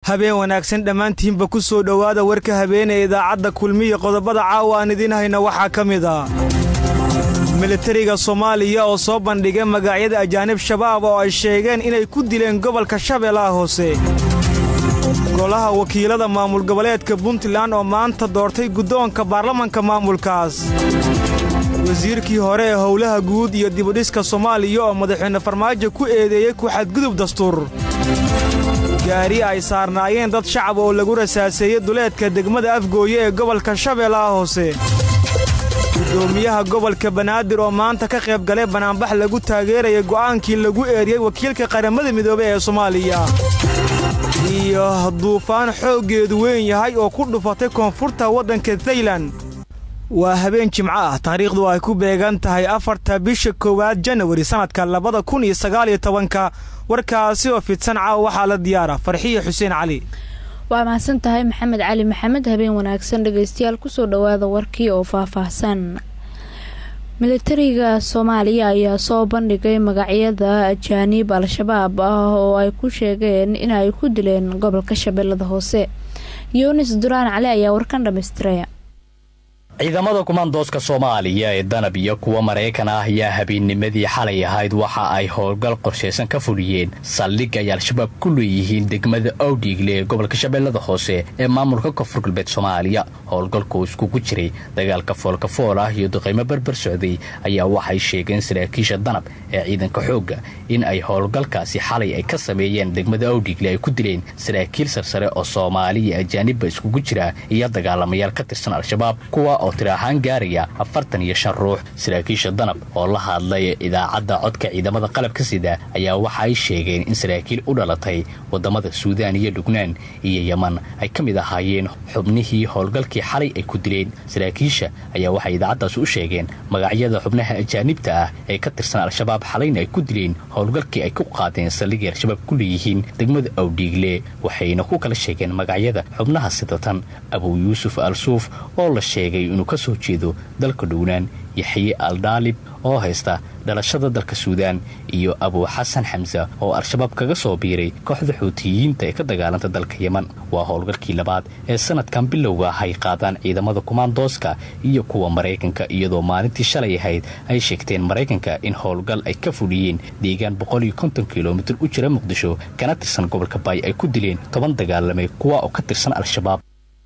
habeen wanaagsan dhammaantiinba ku soo dhowaada warka habeenee idaacadda kulmiye qodobada caawa aan idiin hayna waxaa ka mid ah militariga Soomaaliya oo soo bandhigay magacyada ajaanib shabaab oo ay sheegeen inay ku dileen gobolka Shabeellaha Hoose golaha wakiilada maamul goboleedka Puntland oo maanta doortay guddoonka baarlamaanka maamulkaas wasiirkii hore ee howlaha guud iyo dib u dhiska Soomaaliya oo madaxweyne farmaajo ku eedeeyay ku xadgudub dastuur gaari ay saarnaayeen dad shacab oo lagu rasaaseeyay duleedka degmada Afgooye ee gobolka Shabeellaha Hoose gudoomiyaha gobolka Banaadir oo maanta ka qayb galay banaanbax lagu taageeray go'aankii lagu eediyay wakiilka qaramada midoobay ee Soomaaliya iyo duufaan xoogeedu weyn yahay oo ku dhufatay koonfurta waddanka Thailand waa habeen jimco ah taariikhdu ay ku beegan tahay 4 bisha 1 January sanadka 2019 warkaasi oo fidsan caaw waxa la diyaara Farxiyo Xuseen Cali waa mahadsan tahay Maxamed Cali Maxamed habeen wanaagsan dhageystayaal ku soo dhawaada warkii oo faahfaahsan militariga Soomaaliya ayaa soo bandhigay magacyada ajaanib al-shabaab oo ay ku sheegeen in ay ku dileen gobolka Shabeellaha Hoose Yunis Duraan Cali ayaa warkan dhameystiray ciidamada kumaandooska Soomaaliya ee danab iyo kuwa Mareykan ah ayaa habeennimadii xalay ahayd waxa ay howlgal qorsheysan ka fuliyeen saldhig ay al-shabaab ku leeyihiin degmada Awdigle ee gobolka Shabeellaha Hoose ee maamulka Koonfur Galbeed Soomaaliya howlgalku isku jiray dagaalka foolka ah iyo duqeymo barbar socday ayaa waxay sheegeen saraakiisha danab ee ciidanka xoogga in ay howlgalkaasi xalay ay ka sameeyeen degmada Awdigle ay ku dileen saraakiil sarsare oo Soomaaliya ajaanib isku jira iyo dagaalamayaal ka tirsan al-shabaab kuwa tirahan gaariya 45 ruux saraakiisha danab oo la hadlay idaacadda codka ciidamada qalabka sida ayaa waxa ay sheegeen in saraakiil u dhalatay wadamada Suudaan iyo Dhugnaan iyo Yemen ay kamid ahaayeen xubnihii howlgalkii xalay ay ku dileen saraakiisha ayaa waxa idaacadaas u sheegeen magacyada xubnaha ajaanibta ah ee ka tirsan al-shabaab xalayna ay ku dileen howlgalkii ay ku qaadeen saldhigga al-shabaab ku leeyihiin degmada Awdigle waxayna ku kala sheegeen magacyada xubnaha sidatan Abu Yuusuf Al-Suuf oo la sheegay inuu ka soo jeedo dalka Dhugnaan Yaxye Al-Daalib oo haysta dhalashada dalka Suudaan iyo Abu Xasan Xamza oo al-shabaab kaga soo biiray kooxda Xuutiyiinta ee ka dagaalanta dalka Yemen waa howlgalkii labaad ee sanadkan bilowga ay qaadaan ciidamada kumaandooska iyo kuwa Mareykanka iyadoo maalintii shalay ahayd ay sheegteen Mareykanka in howlgal ay ka fuliyeen deegaan 150 kiiloomitir u jira Muqdisho kana tirsan gobolka Bay ay ku dileen 10 dagaalame kuwa oo ka tirsan al-shabaab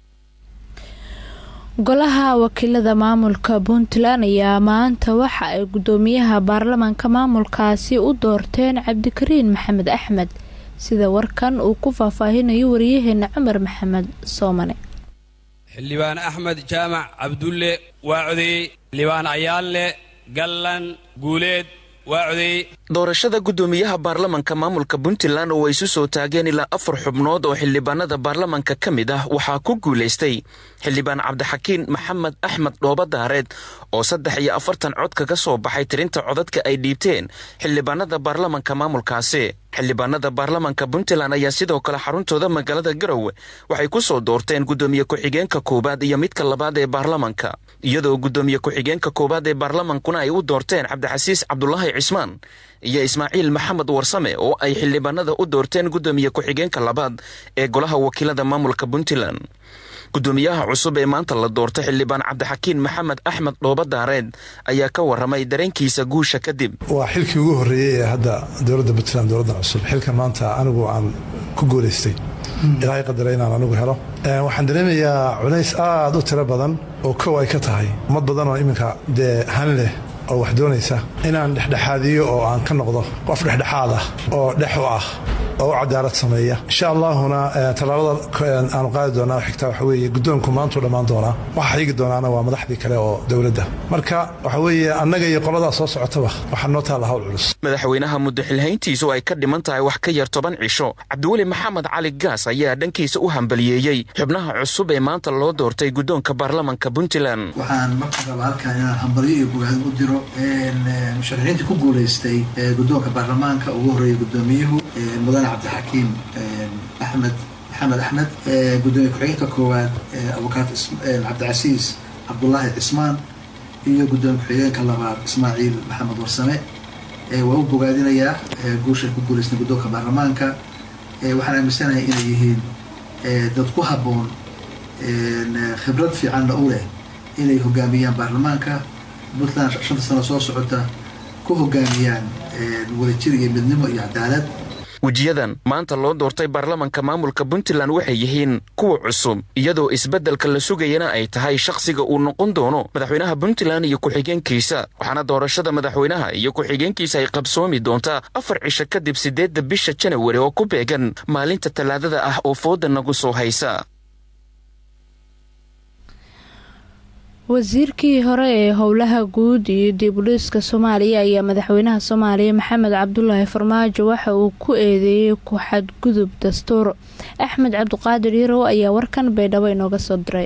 golaha wakiilada maamulka Puntland ayaa maanta waxa ay gudoomiyaha baarlamaanka maamulkaasi u doorteen Cabdikariin Maxamed Axmed sida warkan uu ku faahfaahinayo wariyaheena Cumar Maxamed Soomane xildhibaan Axmed Jaamac Cabdulle Waacdi Liibaan Ayaalle Gallan Guuleed Waacdi doorashada gudoomiyaha baarlamaanka maamulka Puntland oo ay isu soo taageen ilaa 4 xubnood oo xildhibaanada baarlamaanka kamid ah waxa ku guuleystay xildhibaan Cabdixakiin Maxamed Axmed Dhoobadaareed oo 43 cod kaga soo baxay tirinta codadka ay dhiibteen xildhibaanada baarlamaanka maamulkaasi xildhibaanada baarlamaanka Puntland ayaa sidoo kale xaruntooda magaalada Garowe waxay ku soo doorteen gudoomiye ku-xigeenka koobaad iyo midka labaad ee baarlamaanka iyadoo gudoomiye ku-xigeenka koobaad ee baarlamaankuna ay u doorteen Cabdixasiis Cabdullaahi Cismaan iyo Ismaaciil Maxamed Warsame oo ay xildhibaanada u doorteen gudoomiye ku-xigeenka labaad ee golaha wakiilada maamulka Puntland gudoomiyaha cusub ee maanta la doortay xildhibaan Cabdixakiin Maxamed Axmed Dhoobadaareed ayaa ka waramay dareenkiisa guusha kadib waa xilkii ugu horeeyay ee hadda dowladda Puntland dowladda cusub xilka maanta anigu aan ku guuleystay ilaahay qadaray inaan anigu helo waxaan dareemayaa culays aad u tiro badan oo koow ay ka tahay mad badan oo iminka han leh oo wax doonaysa inaan dhexdhexaadiyo oo aan ka noqdo qof dhexdhexaad ah oo dhex u ah oo cadaalad sameeya insha Allahuna talaabada aan qaadi doonaa xigta waxa weeye gudoonku maanta dhamaan doona waxa xigi doonana waa madaxdii kale oo dawladda marka waxa weeye annaga iyo qolada soo socotaba waxa noo taala hawl culus madaxweynaha muddaxilhayntiisu ay ka dhiman tahay wax ka yar 10 cisho Cabdiweli Maxamed Cali Gaas ayaa dhankiisa u hambaliyeeyay xubnaha cusub ee maanta loo doortay gudoonka baarlamaanka Puntland waxaan markaa halkaan inaan hambaliyo iyo bogaad u diro musharaxiinta ku guuleystay gudoonka baarlamaanka ugu horeeyay gudoomiyuhu mudane Cabdixakiin Axmed Maxamed Axmed gudoomiye ku-xigeenka koowaad abukaat Cabdicasiis Cabdullaahi Cismaan iyo gudoomiye ku-xigeenka labaad Ismaaciil Maxamed Warsame waa u bogaadinayaa guusha ku guuleystay gudoonka baarlamaanka waxaan aaminsanahay inay yihiin dad ku habboon khibrad fiicanna u leh inay hogaamiyaan baarlamaanka puntland 5 sano soo socota ku hogaamiyaan wadajir iyo midnimo iyo cadaalad. wejiyadan maanta loo doortay baarlamanka maamulka Puntland waxay yihiin kuwa cusub iyadoo isbeddelka la sugayana ay tahay shakhsiga uu noqon doono madaxweynaha Puntland iyo ku-xigeenkiisa waxaana doorashada madaxweynaha iyo ku-xigeenkiisa ay qabsoomi doontaa 4 cisho kadib 8 bisha January oo ku beegan maalinta Talaadada ah oo fooda nagu soo haysa. wasiirkii hore ee howlaha guud iyo dib u dhiska Soomaaliya ayaa madaxweynaha Soomaaliya Maxamed Cabdullaahi Farmaajo waxa uu ku eedeeyay ku xadgudub dastuur. Axmed Cabdiqaadir Yarow ayaa warkan Baydhabo inooga soo diray.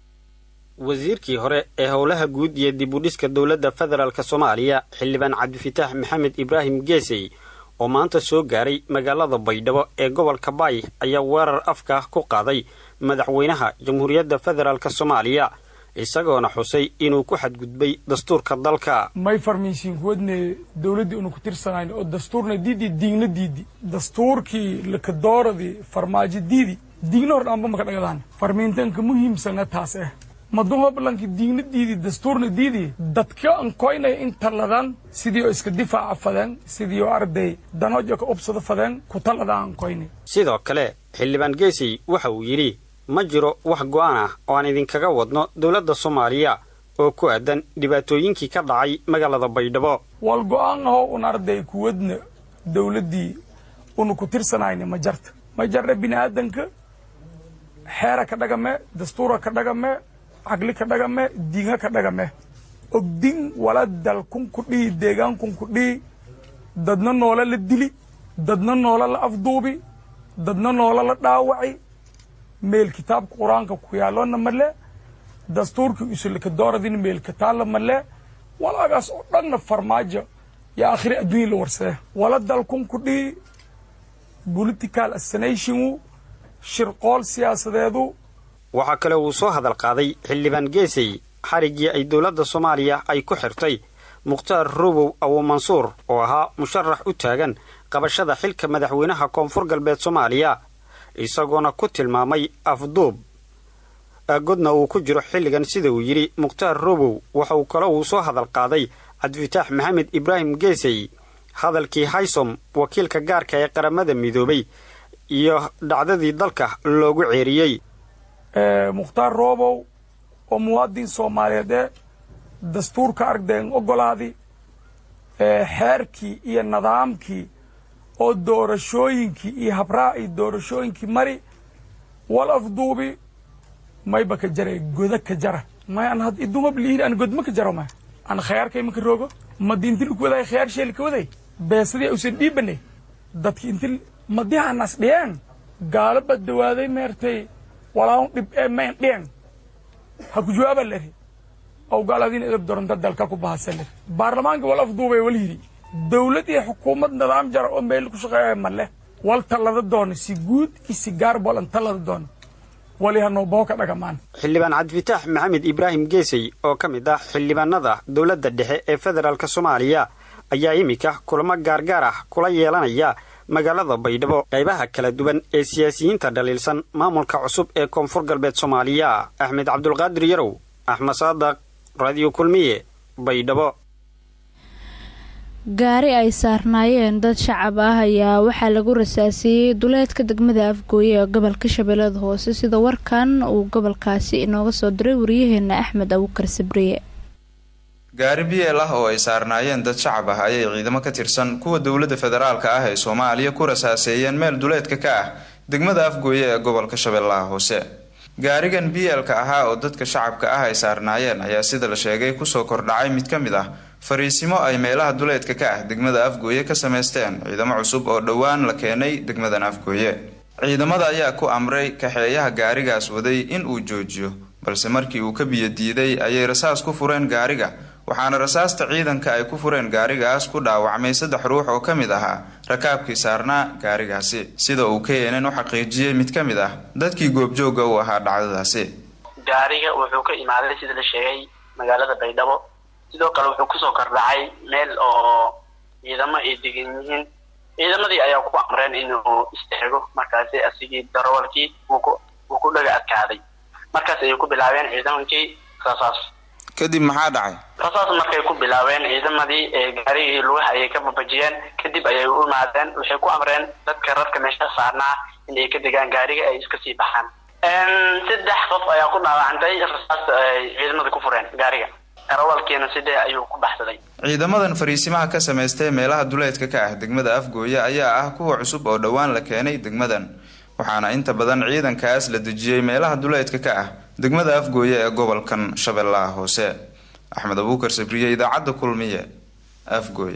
wasiirkii hore ee howlaha guud iyo dib u dhiska dawladda federaalka Soomaaliya xildhibaan Cabdifataax Maxamed Ibraahim Geesay oo maanta soo gaaray magaalada Baydhabo ee gobolka Baay ayaa weerar afka ku qaaday madaxweynaha Jamhuuriyadda Federaalka Soomaaliya isagoona xusay inuu ku xadgudbay dastuurka dalka. may farmiisiin wadne dawladda inuu ku tirsanayn oo dastuurna diigna dastuurkii la ka dooradii Farmaajo diigna hor dhanba maka dhagadaan farmiintanka muhiimsana taas maduha balanki diigna dastuurna dadka aan koynay inta ladan sidii iska difaaca fadeen sidii arday danojo ka obsada fadeen ku taladaan koynay. sidoo kale xildhibaan Geesay waxa uu yiri ma jiro wax go'aan ah oo aan idinkaga wadno dawladda Soomaaliya oo ku aadan dhibaatooyinkii ka dhacay magaalada Baydhabo. wal go'aan oo un arday ku wadna dawladdii unu ku tirsanayna ma jarta bini'aadanka xeera ka dhagame dastuura ka dhagame caqli ka dhagame diinga ka dhagame ogdin wala dalkun ku dhii deegaankun ku dhii dadna noola la dili dadna noola la afduubi dadna noola la dhaawaci meel kitaabka quraanka ku yaalona male dastuurkii usulka dooradin meel kitaab male walagaas oo dhanna Farmaajo ya akhri adduun la warsay wala dalkun ku dhii political assassination shirqool siyaasadeedu. waxa kale uu soo hadal qaaday xildhibaan Geesay xarigii ay dawladda Soomaaliya ay ku xirtay Mukhtaar Robow Abu Mansuur oo ahaa musharax u taagan qabashada xilka madaxweynaha Koonfur Galbeed Soomaaliya isagoona ku tilmaamay afduub godna uu ku jiro xilligan sida uu yiri Mukhtaar Robow waxa uu kale uu soo hadal qaaday Cabdifataax Maxamed Ibraahim Geesay hadalkii Haysom wakiilka gaarka ee qaramada midoobay iyo dhacdadii dalka loogu ceeriyay. Mukhtaar Robow oo muwaadin Soomaaliyeed dastuurka aragdeen ogolaadi xeerkii iyo nidaamkii oo doorashooyinkii iyo habraaci doorashooyinkii mari wal afduubi may baka jaray goda ka jara may aan had iduma bliir aan god ma ka jaro ma aan khayrkay ma ka rogo ma diintil ku waday khayr sheel ka waday beesadii u soo dhiibane dadkii intil madiha nas dhiyaan gaalaba dawaaday meertay walaa dib meen dhiyaan ha ku jawaab leeyahay oo gaaladin idab doonta dalka ku baahsan baarlamaanka wal afduubay wal hiri dawladii xukuumad nidaam jar oo meel ku shaqeeyo male wal talada doon si guud isi gaar bolan talada doon waliha no booka dhagamaan. xildhibaan Cabdifataax Maxamed Ibraahim Geesay oo kamid ah xildhibaanada dawladda dhexe ee federaalka Soomaaliya ayaa imika kulamo gaargaar ah kula yeelanaya magaalada Baydhabo qaybaha kala duwan ee siyaasiyiinta dhaliilsan maamulka cusub ee Koonfur Galbeed Soomaaliya. Axmed Cabdiqaadir Yarow, Axmed Saadaq, Radio Kulmiye, Baydhabo. gaari ay saarnaayeen dad shacab ah ayaa waxaa lagu rasaasiyay duleedka degmada Afgooye ee gobolka Shabeellada Hoose sida warkan uu gobolkaasi inooga soo diray wariyaheena Axmed Abukar Sabriye. gaari biyeer ah oo ay saarnaayeen dad shacab ah ayay ciidamo ka tirsan kuwa dawladda federaalka ah ee Soomaaliya ku rasaaseeyeen meel duleedka ka ah degmada Afgooye ee gobolka Shabeellaha Hoose. gaarigan biyeelka ahaa oo dadka shacabka ah ay saarnaayeen ayaa sida la sheegay ku soo kordhacay mid ka mid ah fariisimo ay meelaha duleedka ka ah degmada Afgooye ka sameysteen ciidamo cusub oo dhawaan la keenay degmadan Afgooye. ciidamada ayaa ku amray kaxeeyaha gaarigaas waday in uu joojiyo balse markii uu ka biyo diiday ayay rasaas ku fureen gaariga waxaana rasaasta ciidanka ay ku fureen gaarigaas ku dhaawacmay 3 ruux oo kamid ahaa rakaabkii saarnaa gaarigaasi sida uu keenan u xaqiijiyay mid kamid ah dadkii goobjooga u ahaa dhacdadaasi. gaariga wuxuu ka imaaday sida la sheegay magaalada Baydhabo sidoo kale wuxuu ku soo kordhacay meel oo ciidamo ay degan yihiin ciidamadii ayaa ku amreen inuu istaago markaas asigii darawalkii uu uu ku dhaga adkaaday markaas ayay ku bilaabeen ciidamankii rasaas kadib maxaa dhacay rasaas markay ku bilaabeen ciidamadii gaarigii lugaha ayay ka babajiyeen kadib ayay u imaadeen waxay ku amreen dadka rarka meesha saarnaa in ay ka degaan gaariga ay iska sii baxaan 3 qof ayaa ku dhaawacantay rasaas ciidamada ku fureen gaariga rawalkeena sidee ayuu ku baxsaday ciidamadan fariisimaha ka sameystay meelaha duleedka ka ah degmada Afgooye ayaa ah kuwa cusub oo dhawaan la keenay degmadan waxaana inta badan ciidankaas la dejiyay meelaha duleedka ka ah degmada Afgooye ee gobolkan Shabeellaha Hoose Axmed Abuukar Sabriye idaacada kulmiye Afgooye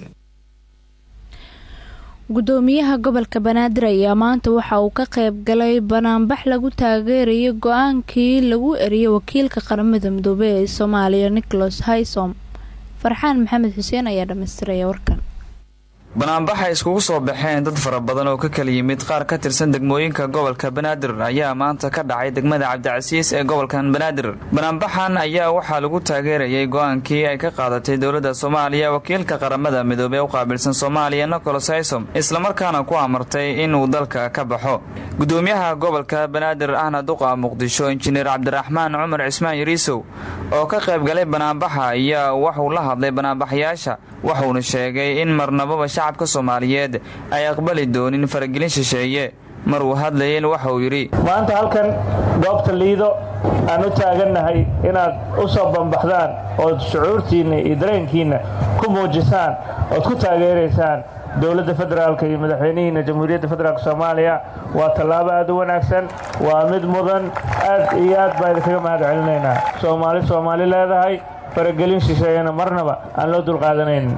gudoomiyaha gobolka Banaadir ayaa maanta waxa uu ka qayb galay banaanbax lagu taageerayo go'aankii lagu eriyay wakiilka qaramada midoobay ee Soomaaliya Nicholas Haysom Farxaan Maxamed Xuseen ayaa dhameystiraya warkan banaanbaxa iskugu soo baxeen dad fara badan oo ka kala yimid qaar ka tirsan degmooyinka gobolka Banaadir ayaa maanta ka dhacay degmada Cabdicasiis ee gobolkan Banaadir banaanbaxan ayaa waxa lagu taageerayay go'aankii ay ka qaadatay dawladda Soomaaliya wakiilka qaramada midoobay oo qaabilsan Soomaaliya Nicholas Haysom isla markaana ku amartay inuu dalka ka baxo gudoomiyaha gobolka Banaadir ahna duqa Muqdisho injineer Cabdiraxmaan Cumar Cismaan Yariisow oo ka qayb galay banaanbaxa ayaa wuxuu la hadlay banaanbaxayaasha wuxuuna sheegay in marnaba shacabka Soomaaliyeed ay aqbali doonin faragelin shisheeye mar uu hadlayeen waxa uu yiri maanta halkan goobta liido aan u taaganahay inaad u soo banbaxdaan oo shucuurtiina iyo dareenkiina ku muujisaan oo ku taageereysaan dawladda federaalka iyo madaxweynaha jamhuuriyadda federaalka Soomaaliya waa talaabo aad u wanaagsan waa mid mudan aad iyo aad baan kaga mahadcelinaynaa Soomaali leedahay faragelin shisheeyana marnaba aan loo dul qaadanayn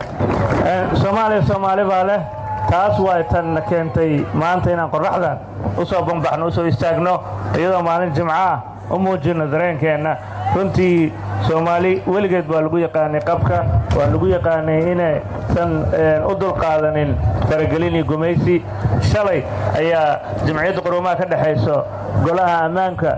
Soomaali baa leh taas waa tan keentay maanta inaan qorraxdan u soo banbaxno u soo istaagno iyadoo maalin Jimco ah u muujino dareenkeena runtii Soomaali weligeed baa lagu yaqaanay qabka waa lagu yaqaanay inay san u dul qaadanin faragelin iyo gumaysi shalay ayaa Jimciyadda Quruumaha ka dhaxayso golaha ammaanka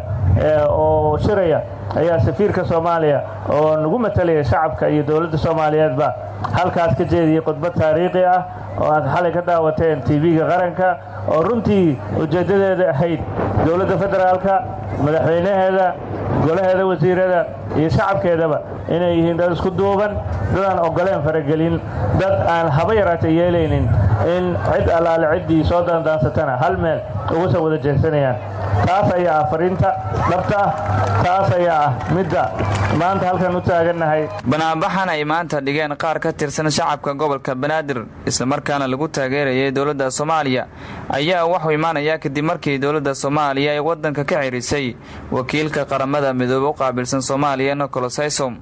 oo shiraya ayaa safiirka Soomaaliya oo nagu matalaya shacabka iyo dawladda Soomaaliyeedba halkaas ka jeediyay khudbad taariikhi ah oo aad xalay ka daawateen TV-ga qaranka oo runtii ujeedadeeda ahayd dawladda federaalka madaxweynaheeda golaheeda wasiirada iyo shacabkeedaba inay yihiin dad isku duuban dad aan ogoleen faragelin dad aan haba yaraatay yeelaynin in cid alaale ciddii soo dandaansatana hal meel ugu soo wada jeesanayaan taas ayaa fariinta dhabta ah taas ayaa midda maanta halkan u taaganahay banaanbaxan ay maanta dhigeen qaar ka tirsan shacabka gobolka Banaadir isla markaana lagu taageerayay dawladda Soomaaliya ayaa wuxuu imaanaya kadib markii dawladda Soomaaliya ay wadanka ka xirisay wakiilka qaramada midoobay oo qaabilsan Soomaaliya Nicholas Haysom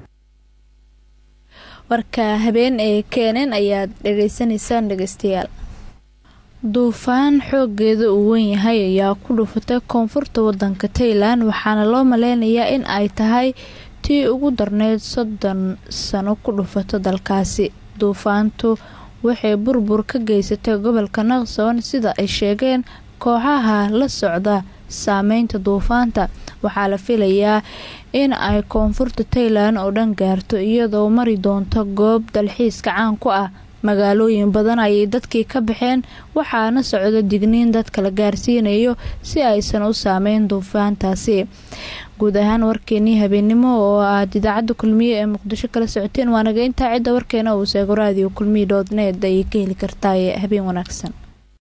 warka habeen ee keenan ayaa dhageysanaysaan dhageystayaal duufaan xoogeeda uu weyn yahay ayaa ku dhufatay koonfurta wadanka Thailand waxaana loo maleynayaa in ay tahay tii ugu darneyd 30 sano ku dhufata dalkaasi duufaantu waxay burbur ka geysatay gobolka Naqson sida ay sheegeen kooxaha la socda saameynta duufaanta waxaa la filayaa in ay koonfurta Thailand oo dhan gaarto iyadoo mari doonto goob dalxiiska caan ku ah magaalooyin badan ayay dadkii ka baxeen waxaana socdo digniin dadka la gaarsiinayo si aysan u saameyn duufaantaasi guud ahaan warkeenii habeenimo oo aad idaacada kulmiye ee Muqdisho kala socoteen waanaga intaa cidda warkeena uu seego radio kulmiye.net ay ka heli kartaa habeen wanaagsan